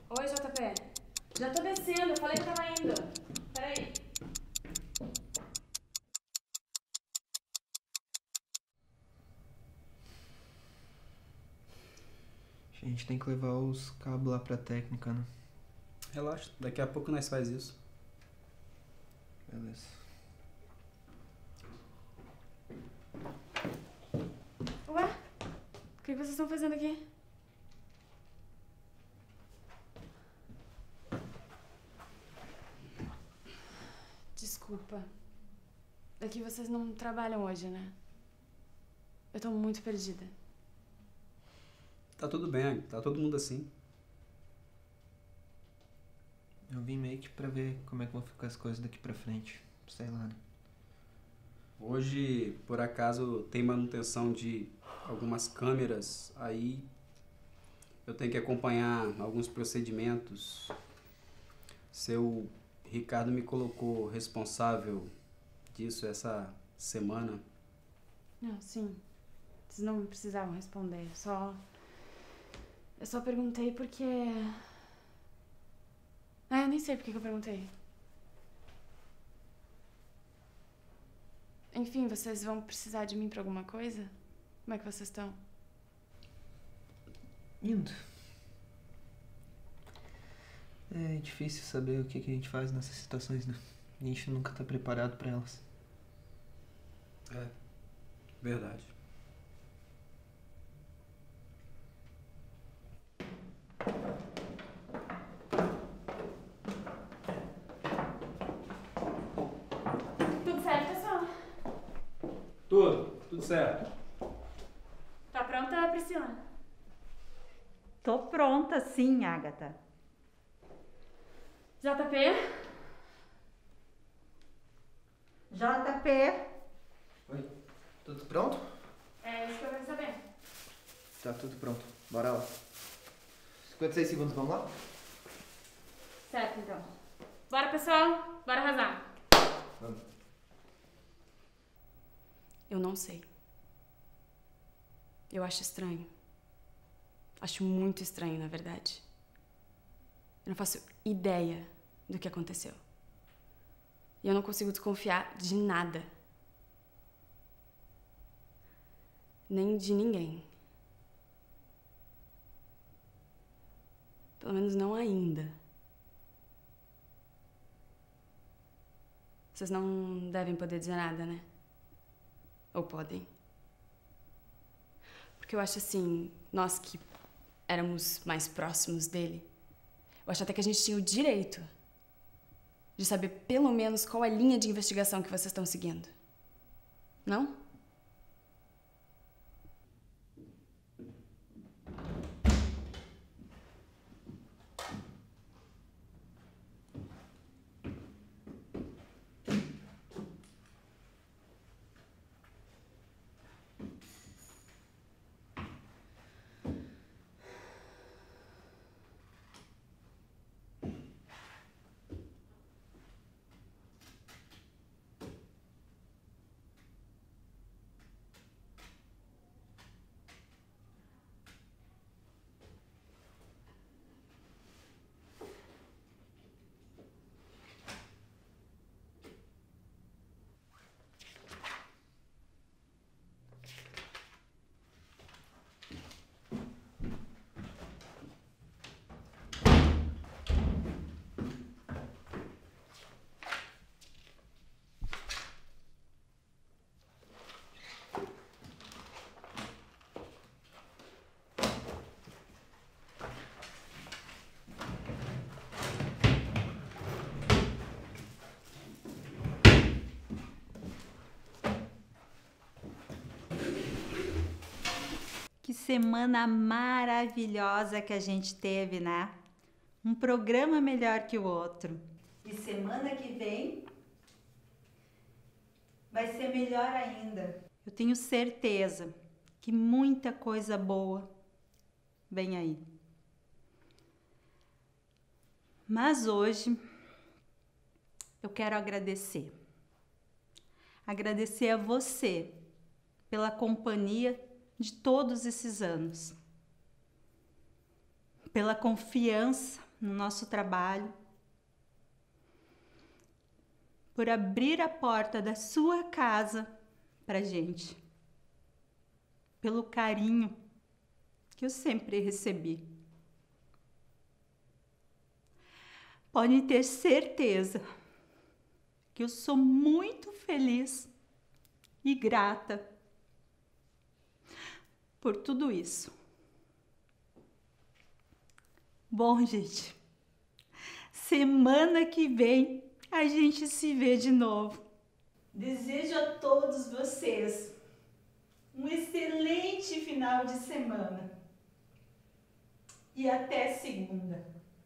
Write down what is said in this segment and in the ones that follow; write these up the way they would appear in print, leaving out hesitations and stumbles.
Oi, JP. Já tô descendo, eu falei que tava indo. Peraí. A gente tem que levar os cabos lá pra técnica, né? Relaxa, daqui a pouco nós faz isso. Beleza. Ué? O que vocês estão fazendo aqui? Desculpa. É que vocês não trabalham hoje, né? Eu tô muito perdida. Tá tudo bem, tá todo mundo assim. Eu vim meio que pra ver como é que vão ficar as coisas daqui pra frente. Sei lá, né? Hoje, por acaso, tem manutenção de algumas câmeras, aí eu tenho que acompanhar alguns procedimentos. Seu Ricardo me colocou responsável disso essa semana. Não, sim. Vocês não precisavam responder. Eu só perguntei porque... Ah, eu nem sei por que eu perguntei. Enfim, vocês vão precisar de mim pra alguma coisa? Como é que vocês estão? Indo. É difícil saber o que a gente faz nessas situações, né? A gente nunca tá preparado pra elas. É, verdade. Tudo certo, pessoal? Tudo certo. Tá pronta, Priscila? Tô pronta, sim, Agatha. JP? JP. Oi, tudo pronto? É isso que eu quero saber. Tá tudo pronto. Bora lá. 56 segundos, vamos lá? Certo, então. Bora, pessoal. Bora arrasar. Vamos. Eu não sei. Eu acho estranho. Acho muito estranho, na verdade. Eu não faço ideia do que aconteceu. E eu não consigo desconfiar de nada. Nem de ninguém. Pelo menos não ainda. Vocês não devem poder dizer nada, né? Ou podem? Porque eu acho assim, nós que éramos mais próximos dele, eu acho até que a gente tinha o direito de saber pelo menos qual a linha de investigação que vocês estão seguindo. Não? Que semana maravilhosa que a gente teve, né? Um programa melhor que o outro. E semana que vem vai ser melhor ainda. Eu tenho certeza que muita coisa boa vem aí. Mas hoje eu quero agradecer. Agradecer a você pela companhia de todos esses anos, pela confiança no nosso trabalho, por abrir a porta da sua casa pra gente, pelo carinho que eu sempre recebi. Podem ter certeza que eu sou muito feliz e grata por tudo isso. Bom, gente, semana que vem a gente se vê de novo. Desejo a todos vocês um excelente final de semana. E até segunda.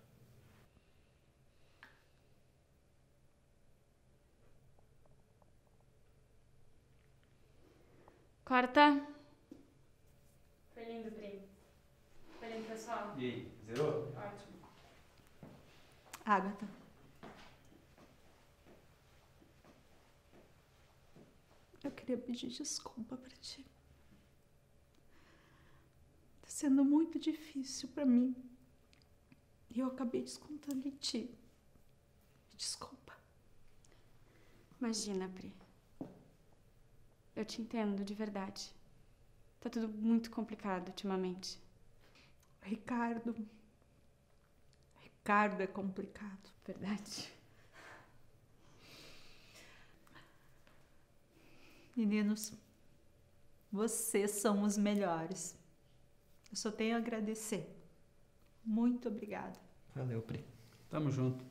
Corta. Foi lindo, Pri. Foi lindo, pessoal. E aí, zerou? Ótimo. Agatha. Eu queria pedir desculpa pra ti. Tá sendo muito difícil pra mim. E eu acabei descontando em ti. Desculpa. Imagina, Pri. Eu te entendo, de verdade. Tá tudo muito complicado ultimamente. Ricardo é complicado. Verdade. Meninos, vocês são os melhores. Eu só tenho a agradecer. Muito obrigada. Valeu, Pri. Tamo junto.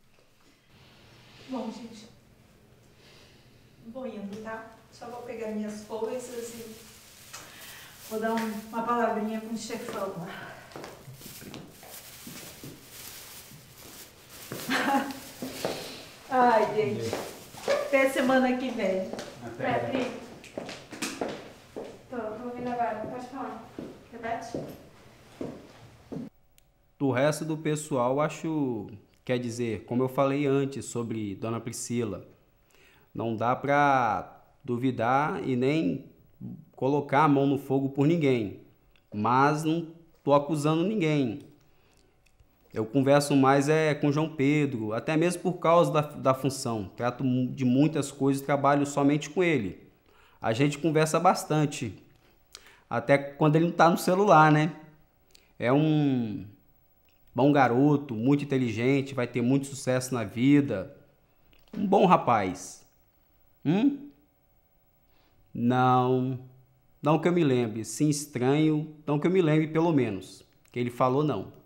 Bom, gente, vou indo, tá? Só vou pegar minhas coisas e vou dar uma palavrinha com o chefão lá. Ai, gente. Até semana que vem. Pri. Tô ouvindo agora. Pode falar. Repete. Do resto do pessoal, acho, quer dizer, como eu falei antes sobre Dona Priscila, não dá pra duvidar e nem colocar a mão no fogo por ninguém, mas não tô acusando ninguém. Eu converso mais com João Pedro, até mesmo por causa da função. Trato de muitas coisas, trabalho somente com ele. A gente conversa bastante, até quando ele não tá no celular, né? É um bom garoto, muito inteligente, vai ter muito sucesso na vida. Um bom rapaz. Não que eu me lembre. Sim, estranho, não que eu me lembre pelo menos. Que ele falou não.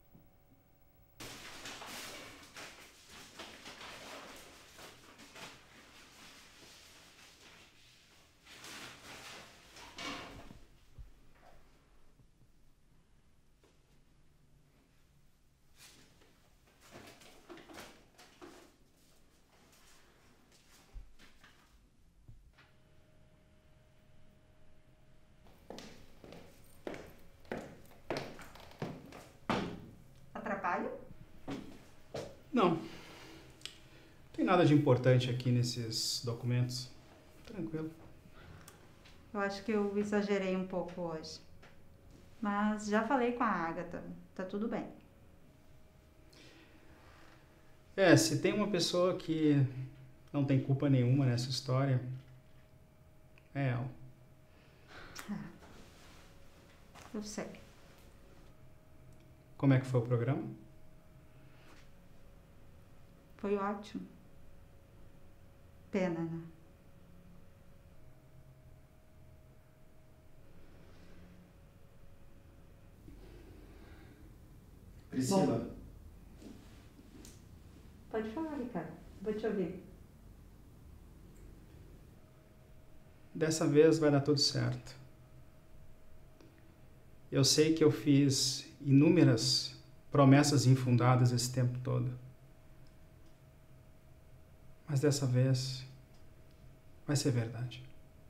Atrapalho? Não. Tem nada de importante aqui nesses documentos. Tranquilo. Eu acho que eu exagerei um pouco hoje. Mas já falei com a Agatha. Tá tudo bem. Se tem uma pessoa que não tem culpa nenhuma nessa história, é ela. Eu sei. Como é que foi o programa? Foi ótimo. Pena, né? Priscila. Pode falar, Ricardo. Vou te ouvir. Dessa vez vai dar tudo certo. Eu sei que eu fiz inúmeras promessas infundadas esse tempo todo. Mas dessa vez vai ser verdade.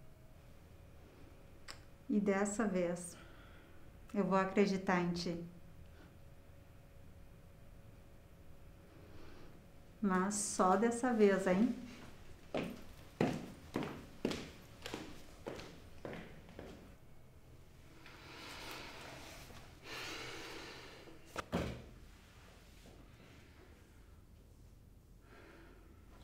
E dessa vez eu vou acreditar em ti. Mas só dessa vez, hein?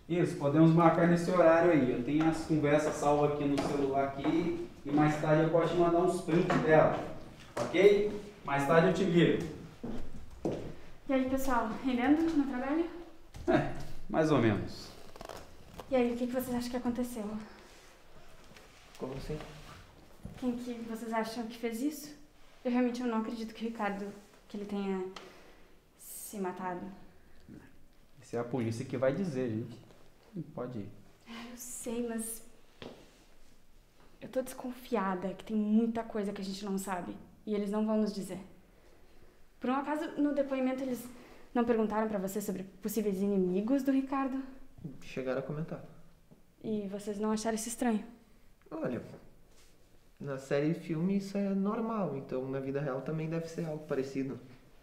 Isso, podemos marcar nesse horário aí. Eu tenho as conversas salvas aqui no celular aqui e mais tarde eu posso te mandar uns prints dela, ok? Mais tarde eu te ligo. E aí, pessoal, rendendo no trabalho? Mais ou menos. E aí, o que vocês acham que aconteceu? Como assim? Quem que vocês acham que fez isso? Eu realmente não acredito que o Ricardo, que ele tenha se matado. Isso é a polícia que vai dizer, gente. Não pode ir. Eu sei, mas eu tô desconfiada que tem muita coisa que a gente não sabe e eles não vão nos dizer. Por um acaso, no depoimento eles não perguntaram pra você sobre possíveis inimigos do Ricardo? Chegaram a comentar. E vocês não acharam isso estranho? Olha, na série e filme isso é normal, então na vida real também deve ser algo parecido.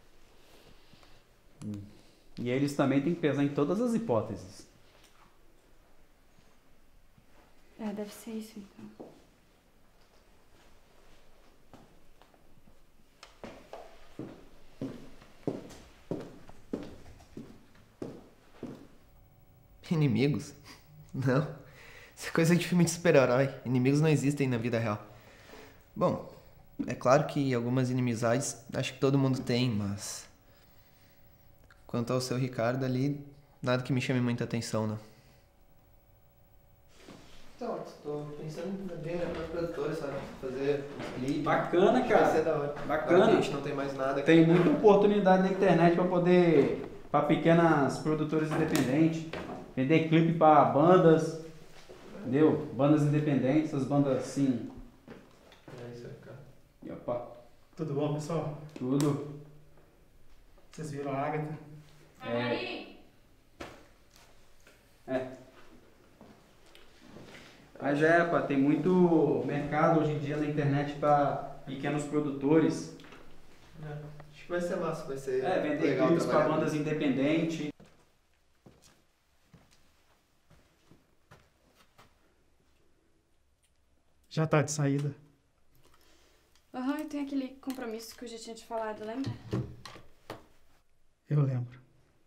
E eles também têm que pensar em todas as hipóteses. Deve ser isso então. Inimigos? Não. Isso é coisa de filme de super-herói. Inimigos não existem na vida real. Bom, é claro que algumas inimizades acho que todo mundo tem, mas... Quanto ao seu Ricardo ali, nada que me chame muita atenção, não. Então, tô pensando em abrir minha própria produtora, sabe? Fazer uns clipes. Bacana, cara. Vai ser da hora. Bacana. Agora que a gente não tem mais nada. Tem muita oportunidade na internet para pequenas produtoras independentes, vender clipe para bandas, entendeu? Bandas independentes, as bandas assim. É isso aí, cara. E opa, Tudo bom, pessoal? tudo. Vocês viram a Agatha? Mas pá, tem muito mercado hoje em dia na internet para pequenos produtores. Acho que vai ser massa, vai ser Vender legal clipes para trabalhar bandas nisso. independentes. Já tá de saída. Eu tenho aquele compromisso que eu já tinha te falado, lembra? Eu lembro.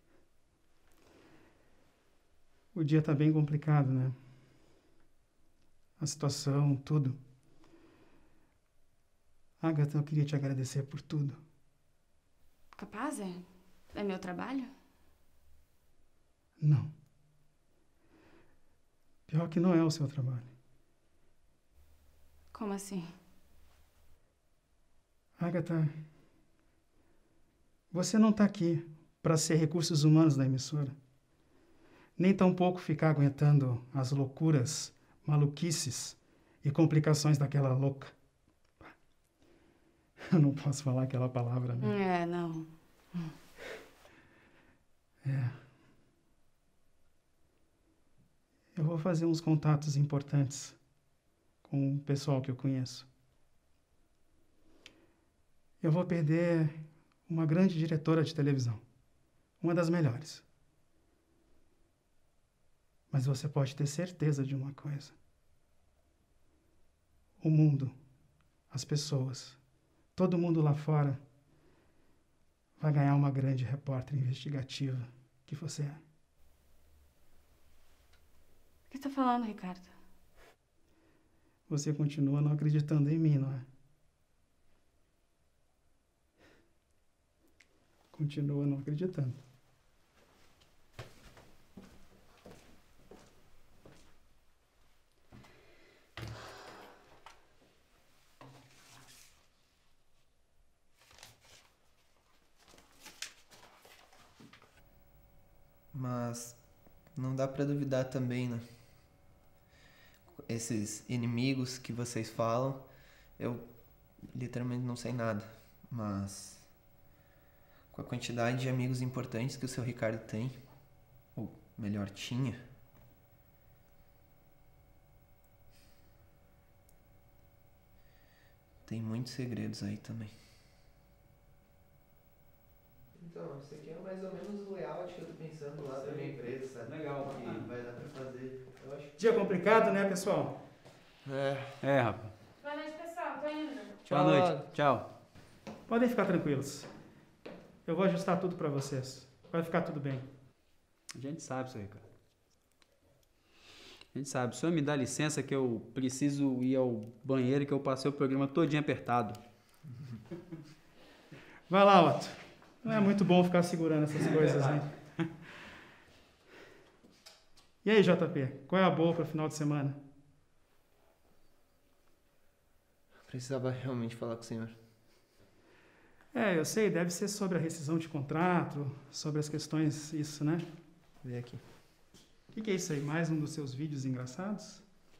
O dia tá bem complicado, né? A situação, tudo. Agatha, eu queria te agradecer por tudo. Capaz, é meu trabalho? Não. Pior que não é o seu trabalho. Como assim? Agatha, você não tá aqui para ser recursos humanos da emissora. Nem tampouco ficar aguentando as loucuras, maluquices e complicações daquela louca. Eu não posso falar aquela palavra, né? Não. Eu vou fazer uns contatos importantes com o pessoal que eu conheço. Eu vou perder uma grande diretora de televisão. Uma das melhores. Mas você pode ter certeza de uma coisa. O mundo, as pessoas, todo mundo lá fora vai ganhar uma grande repórter investigativa que você é. O que você tá falando, Ricardo? Você continua não acreditando em mim, não é? Continua não acreditando. Mas não dá pra duvidar também, né? Esses inimigos que vocês falam, eu literalmente não sei nada, mas com a quantidade de amigos importantes que o seu Ricardo tem, ou melhor, tinha, tem muitos segredos aí também. Então, isso aqui é mais ou menos o layout que eu tô pensando lá pra minha empresa, sabe? Legal. Que vai dar pra fazer. Eu acho que... Dia complicado, né, pessoal? Rapaz. Boa noite, pessoal. Tô indo. Boa noite. Tchau. Podem ficar tranquilos. Eu vou ajustar tudo pra vocês. Vai ficar tudo bem. A gente sabe isso aí, cara. A gente sabe, o senhor me dá licença que eu preciso ir ao banheiro, que eu passei o programa todinho apertado. Vai lá, Otto. Não é muito bom ficar segurando essas coisas, né? E aí, JP, qual é a boa para o final de semana? Precisava realmente falar com o senhor. Eu sei, deve ser sobre a rescisão de contrato, sobre as questões, isso, né? Vê aqui. O que é isso aí? Mais um dos seus vídeos engraçados?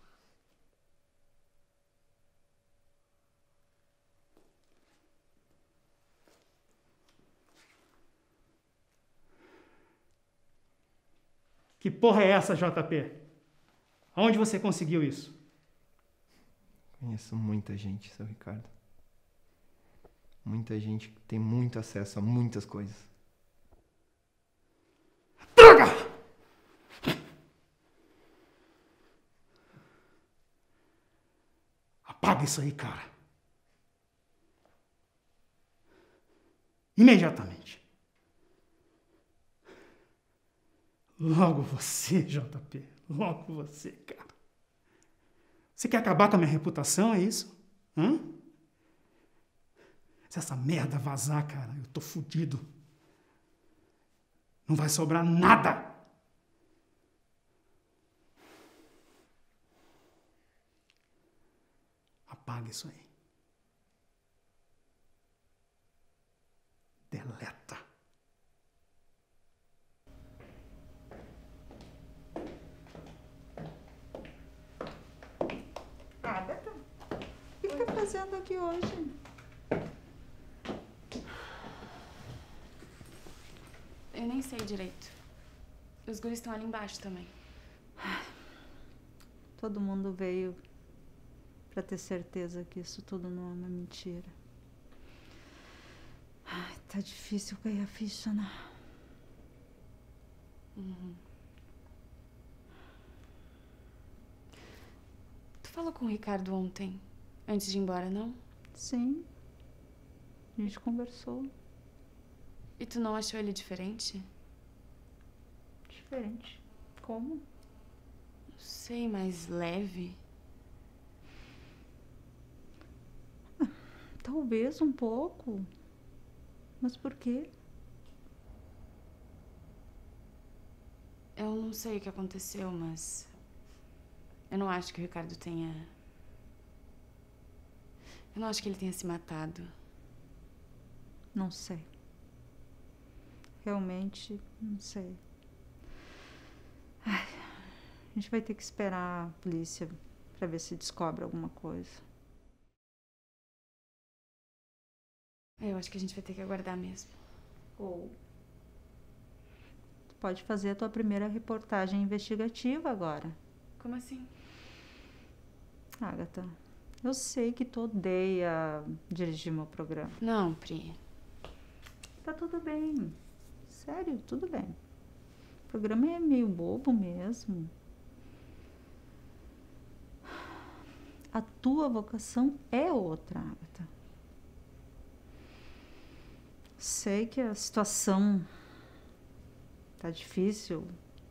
Que porra é essa, JP? Aonde você conseguiu isso? Conheço muita gente, seu Ricardo. Muita gente que tem muito acesso a muitas coisas. Droga! Apaga isso aí, cara. Imediatamente. Logo você, JP. Logo você, cara. Você quer acabar com a minha reputação, é isso? Hã? Se essa merda vazar, cara, eu tô fudido. Não vai sobrar nada. Apaga isso aí. Deleta. Agatha, o que tá fazendo aqui hoje? Eu nem sei direito. Os guris estão ali embaixo também. Todo mundo veio pra ter certeza que isso tudo não é uma mentira. Ai, tá difícil cair a ficha, né? Tu falou com o Ricardo ontem, antes de ir embora, não? Sim. A gente conversou. E tu não achou ele diferente? Diferente. Como? Não sei, mais leve. Talvez um pouco. Mas por quê? Eu não sei o que aconteceu, mas... eu não acho que o Ricardo tenha... eu não acho que ele tenha se matado. Não sei. Realmente, não sei. Ai, a gente vai ter que esperar a polícia pra ver se descobre alguma coisa. Eu acho que a gente vai ter que aguardar mesmo. Ou tu pode fazer a tua primeira reportagem investigativa agora. Como assim? Agatha, eu sei que tu odeia dirigir meu programa. Não, Pri. Tá tudo bem. Sério, tudo bem. O programa é meio bobo mesmo. A tua vocação é outra, Agatha. Sei que a situação tá difícil,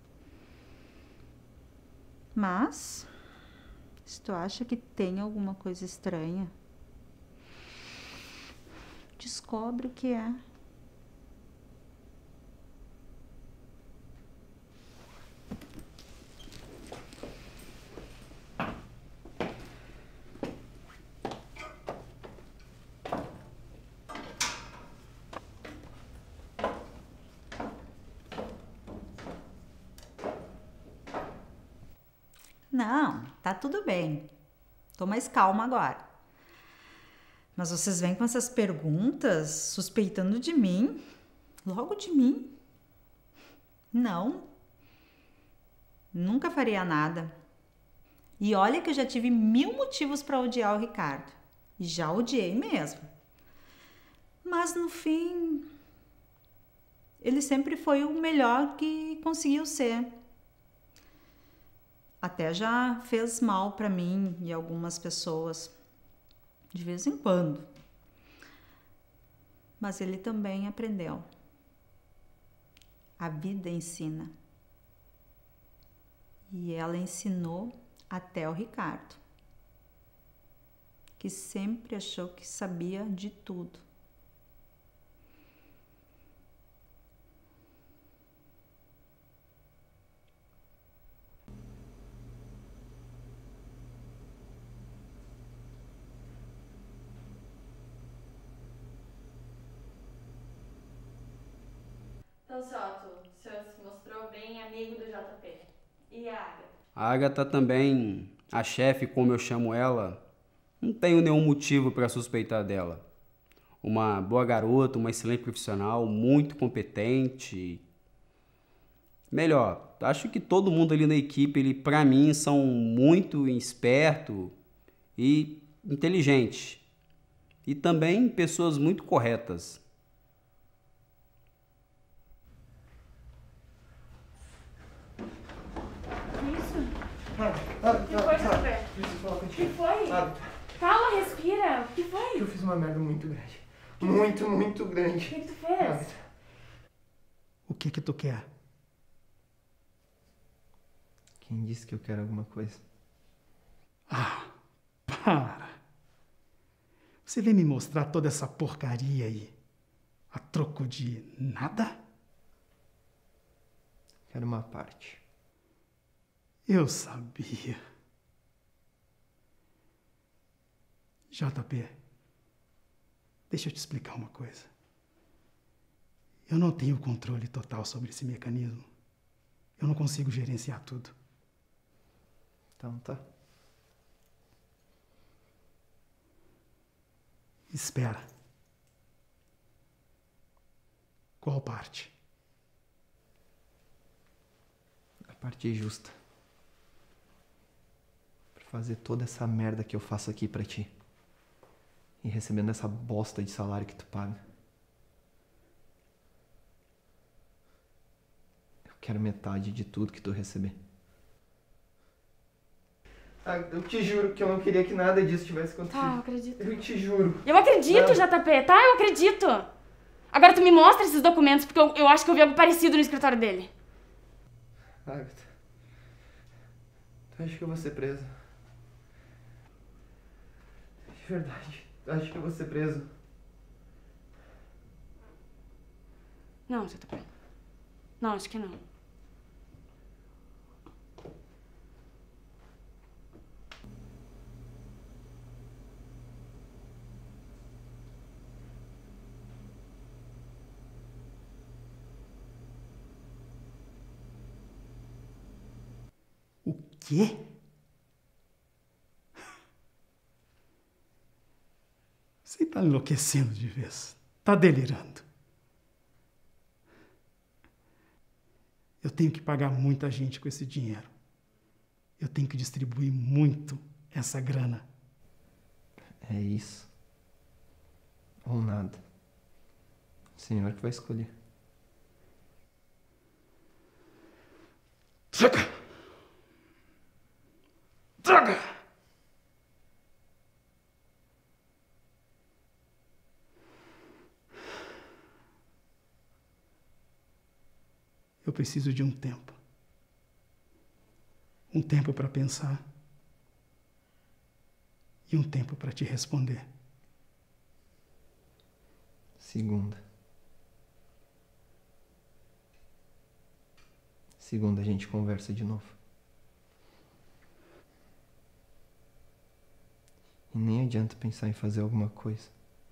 mas se tu acha que tem alguma coisa estranha, descobre o que é. Não, tá tudo bem. Tô mais calma agora. Mas vocês vêm com essas perguntas, suspeitando de mim? Logo de mim? Não. Nunca faria nada. E olha que eu já tive 1000 motivos para odiar o Ricardo. E já odiei mesmo. Mas no fim, ele sempre foi o melhor que conseguiu ser. Até já fez mal para mim e algumas pessoas, de vez em quando. Mas ele também aprendeu. A vida ensina. E ela ensinou até o Ricardo, que sempre achou que sabia de tudo. Então, Soto, o senhor se mostrou bem amigo do JP. E a Agatha? A Agatha também, a chefe, como eu chamo ela, não tenho nenhum motivo para suspeitar dela. Uma boa garota, uma excelente profissional, muito competente. Melhor, acho que todo mundo ali na equipe, para mim, são muito esperto e inteligente. E também pessoas muito corretas. O que foi, JP? O que foi? Calma, respira. O que foi? Eu fiz uma merda muito grande. Muito grande. O que tu fez? O que tu quer? Quem disse que eu quero alguma coisa? Ah, para! Você vem me mostrar toda essa porcaria aí a troco de nada? Quero uma parte. Eu sabia. JP, deixa eu te explicar uma coisa. Eu não tenho controle total sobre esse mecanismo. Eu não consigo gerenciar tudo. Então tá. Espera. Qual parte? A parte justa. Pra fazer toda essa merda que eu faço aqui pra ti. E recebendo essa bosta de salário que tu paga. Eu quero metade de tudo que tu receber. Ah, eu te juro que eu não queria que nada disso tivesse acontecido. Tá, eu acredito. Eu te juro. Eu acredito, JP, tá? Eu acredito. Agora tu me mostra esses documentos, porque eu acho que eu vi algo parecido no escritório dele. Agatha, tu acha que eu vou ser preso? De verdade, tu acha que eu vou ser preso? Não, JP. Não, acho que não. O quê? Você está enlouquecendo de vez. Está delirando. Eu tenho que pagar muita gente com esse dinheiro. Eu tenho que distribuir muito essa grana. É isso. Ou nada. O senhor que vai escolher. Droga! Droga! Eu preciso de um tempo. Um tempo para pensar. E um tempo para te responder. Segunda. Segunda a gente conversa de novo. E nem adianta pensar em fazer alguma coisa.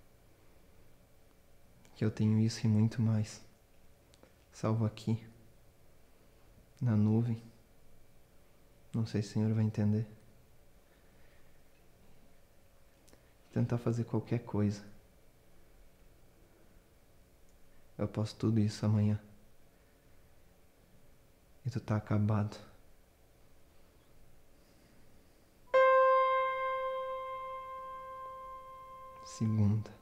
Que eu tenho isso e muito mais. Salvo aqui. Na nuvem. Não sei se o senhor vai entender. Tentar fazer qualquer coisa. Eu posso tudo isso amanhã. E tu tá acabado. Segunda.